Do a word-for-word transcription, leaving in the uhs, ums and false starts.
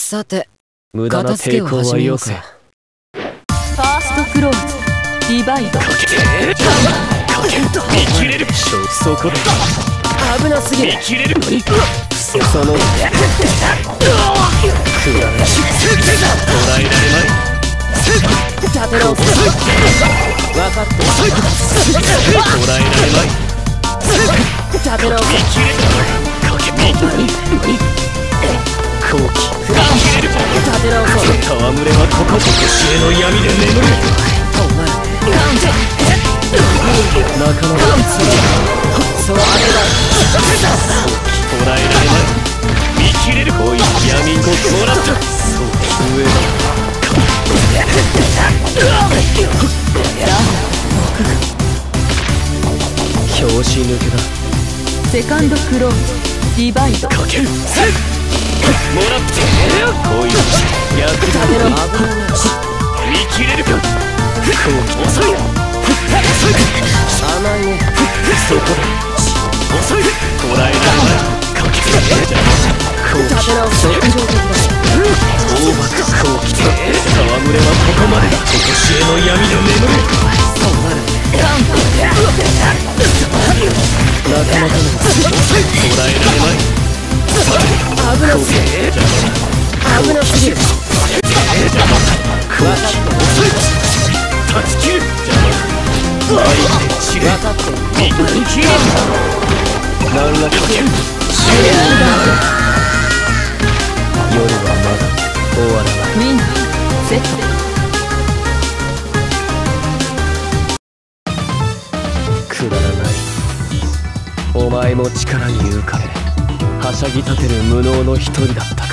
さて、 無駄な抵抗はよせ。 ファーストクローズディバイド。 かけてかけると見切れる。そこで危なすぎる。 見切れる。その食られ捉えられまい。 立てろ。分かった。 捉えられまい。 立てろ。 見切れる。かけ見切れる。後期見切れる。 立てろ。 戯れはここ知恵の闇で眠る。なかなかそのあれだ。 捉えられない。見切れる。こい闇ごともらった。そう上だ。拍子抜けだ。 セカンドクローズディバイド。 かける。もらってこい役立てろ。見切れるか。後期遅い。 甘いね。 そこだ。遅い。捉えられない。かけて後期立てろ。即上的だ。 大爆後期戯れはここまでだ。ここ知恵の闇で眠る。 そうなる。 なかなかの遅い。捉えられない。 危なすぎる。危なすぎる。 後期遅い。断ち切る。分かってる。見切れる。何らかける。夜はまだ終わらない。 ウィンセット。 くだらない。お前も力に浮かれはしゃぎ立てる無能の一人だった。